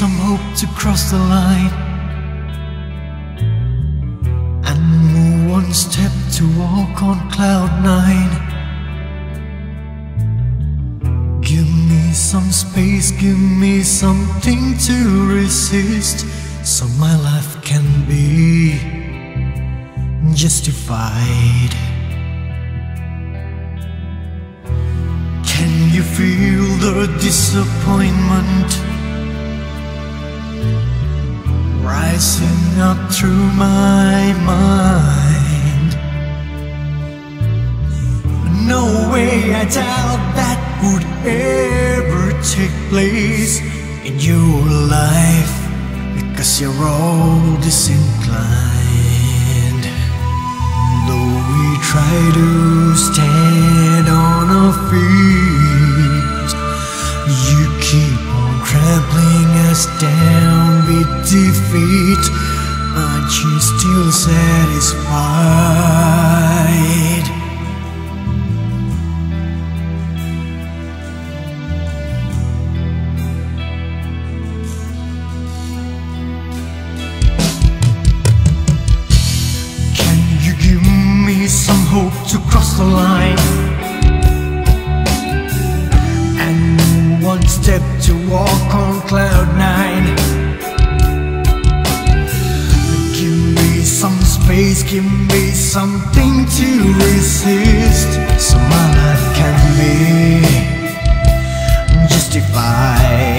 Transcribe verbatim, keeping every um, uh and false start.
some hope to cross the line and move one step to walk on cloud nine. Give me some space, give me something to resist, so my life can be justified. Can you feel the disappointment rising up through my mind? No way, I doubt that would ever take place in your life, because you're all disinclined. Though we try to stand on our feet, you keep on trampling us down with defeat. Aren't you still satisfied? Can you give me some hope to cross the line and one step to walk on cloud nine? Give me some space, give me something to resist, so my life can be justified.